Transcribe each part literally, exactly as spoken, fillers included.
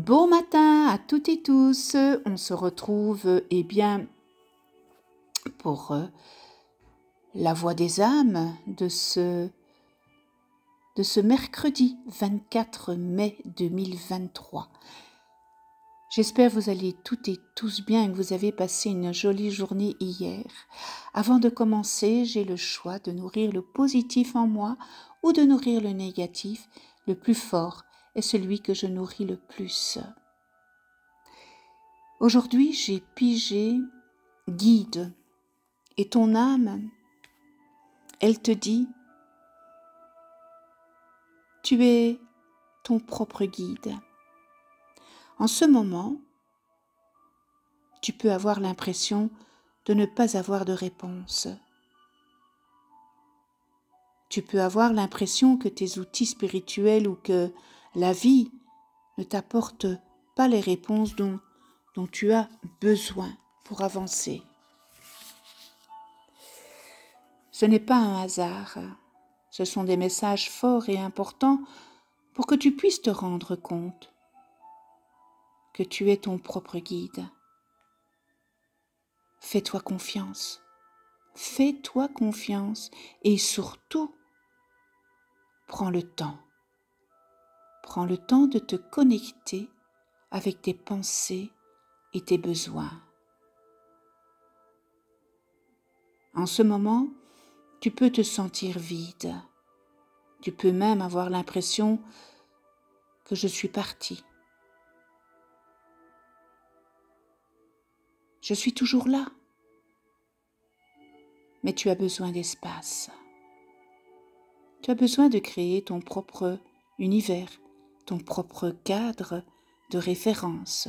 Bon matin à toutes et tous, on se retrouve eh bien pour euh, la voix des âmes de ce, de ce mercredi vingt-quatre mai deux mille vingt-trois. J'espère que vous allez toutes et tous bien et que vous avez passé une jolie journée hier. Avant de commencer, j'ai le choix de nourrir le positif en moi ou de nourrir le négatif. Le plus fort est celui que je nourris le plus. Aujourd'hui, j'ai pigé guide et ton âme, elle te dit, tu es ton propre guide. En ce moment, tu peux avoir l'impression de ne pas avoir de réponse. Tu peux avoir l'impression que tes outils spirituels ou que la vie ne t'apportent pas les réponses dont, dont tu as besoin pour avancer. Ce n'est pas un hasard, ce sont des messages forts et importants pour que tu puisses te rendre compte que tu es ton propre guide. Fais-toi confiance, fais-toi confiance et surtout, prends le temps. Prends le temps de te connecter avec tes pensées et tes besoins. En ce moment, tu peux te sentir vide. Tu peux même avoir l'impression que je suis partie. Je suis toujours là. Mais tu as besoin d'espace. Tu as besoin de créer ton propre univers, ton propre cadre de référence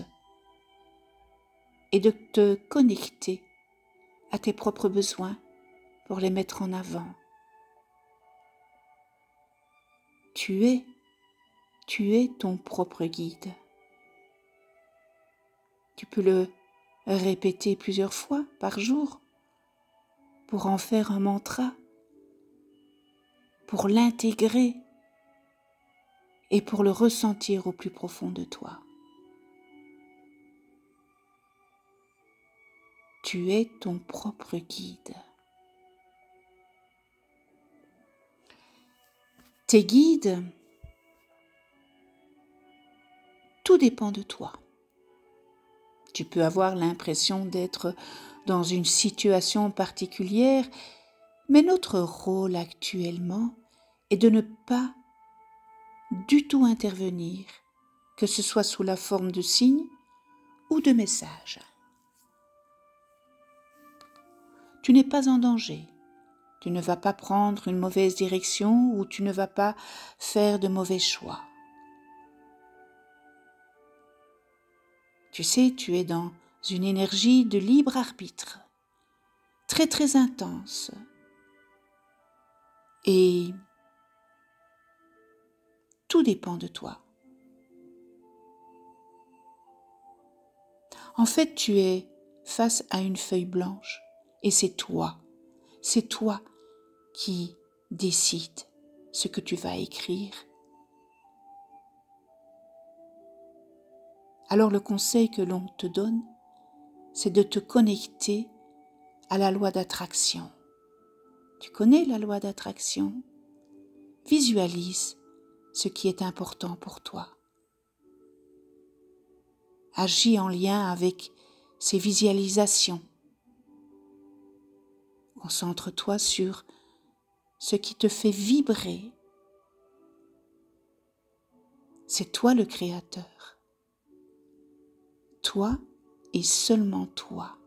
et de te connecter à tes propres besoins pour les mettre en avant. Tu es, tu es ton propre guide. Tu peux le répéter plusieurs fois par jour pour en faire un mantra, pour l'intégrer et pour le ressentir au plus profond de toi. Tu es ton propre guide. Tes guides, tout dépend de toi. Tu peux avoir l'impression d'être dans une situation particulière, mais notre rôle actuellement est de ne pas du tout intervenir, que ce soit sous la forme de signes ou de messages. Tu n'es pas en danger. Tu ne vas pas prendre une mauvaise direction ou tu ne vas pas faire de mauvais choix. Tu sais, tu es dans une énergie de libre arbitre, très très intense. Et tout dépend de toi. En fait, tu es face à une feuille blanche et c'est toi, c'est toi qui décides ce que tu vas écrire. Alors le conseil que l'on te donne, c'est de te connecter à la loi d'attraction. Tu connais la loi d'attraction? Visualise ce qui est important pour toi. Agis en lien avec ces visualisations. Concentre-toi sur ce qui te fait vibrer. C'est toi le créateur. Toi et seulement toi.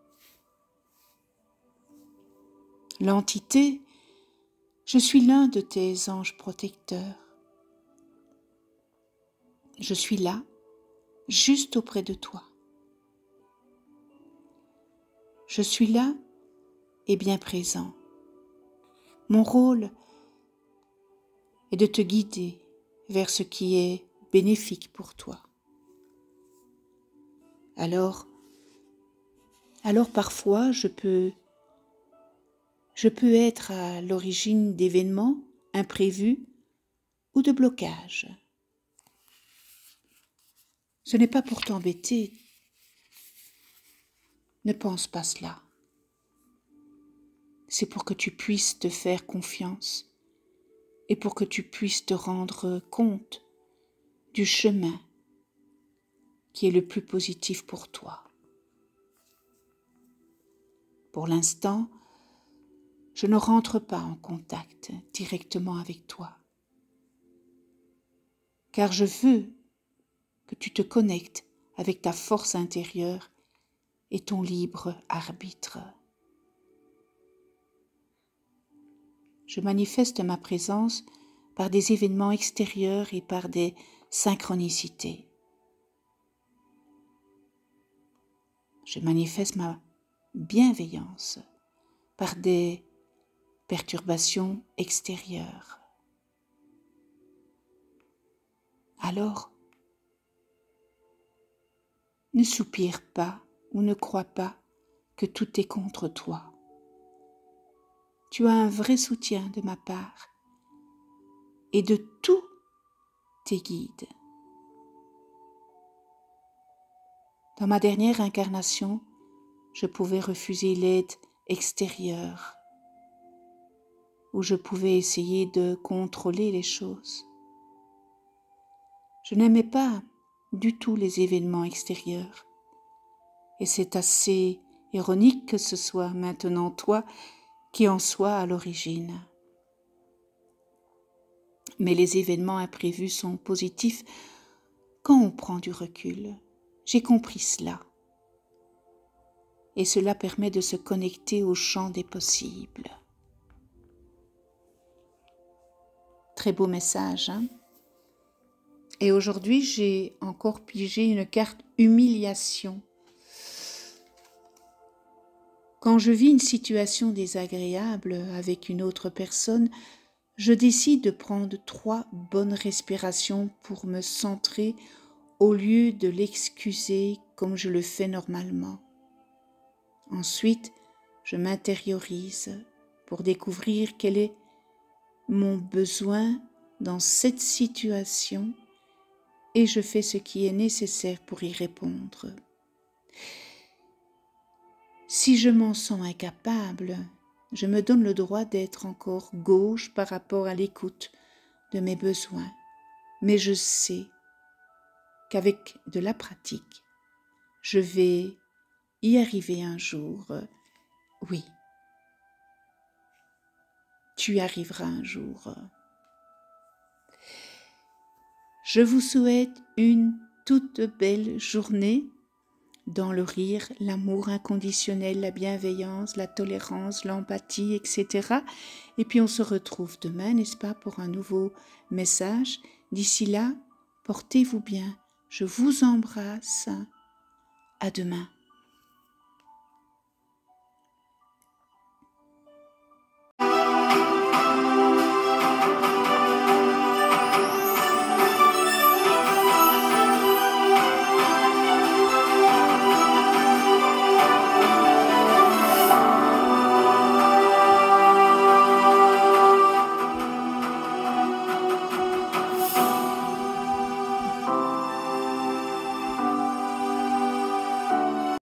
L'entité, je suis l'un de tes anges protecteurs. Je suis là, juste auprès de toi. Je suis là et bien présent. Mon rôle est de te guider vers ce qui est bénéfique pour toi. Alors, alors parfois je peux, je peux être à l'origine d'événements imprévus ou de blocages. Ce n'est pas pour t'embêter. Ne pense pas cela. C'est pour que tu puisses te faire confiance et pour que tu puisses te rendre compte du chemin qui est le plus positif pour toi. Pour l'instant, je ne rentre pas en contact directement avec toi, car je veux que tu te connectes avec ta force intérieure et ton libre arbitre. Je manifeste ma présence par des événements extérieurs et par des synchronicités. Je manifeste ma bienveillance par des perturbations extérieures. Alors, ne soupire pas ou ne crois pas que tout est contre toi. Tu as un vrai soutien de ma part et de tous tes guides. Dans ma dernière incarnation, je pouvais refuser l'aide extérieure, où je pouvais essayer de contrôler les choses. Je n'aimais pas du tout les événements extérieurs. Et c'est assez ironique que ce soit maintenant toi qui en sois à l'origine. Mais les événements imprévus sont positifs quand on prend du recul. J'ai compris cela. Et cela permet de se connecter au champ des possibles. Très beau message, hein? Et aujourd'hui, j'ai encore pigé une carte humiliation. Quand je vis une situation désagréable avec une autre personne, je décide de prendre trois bonnes respirations pour me centrer au lieu de l'excuser comme je le fais normalement. Ensuite, je m'intériorise pour découvrir quel est mon besoin dans cette situation et je fais ce qui est nécessaire pour y répondre. Si je m'en sens incapable, je me donne le droit d'être encore gauche par rapport à l'écoute de mes besoins. Mais je sais qu'avec de la pratique, je vais y arriver un jour. Oui, tu y arriveras un jour. Je vous souhaite une toute belle journée dans le rire, l'amour inconditionnel, la bienveillance, la tolérance, l'empathie, et cetera. Et puis on se retrouve demain, n'est-ce pas, pour un nouveau message. D'ici là, portez-vous bien. Je vous embrasse. À demain.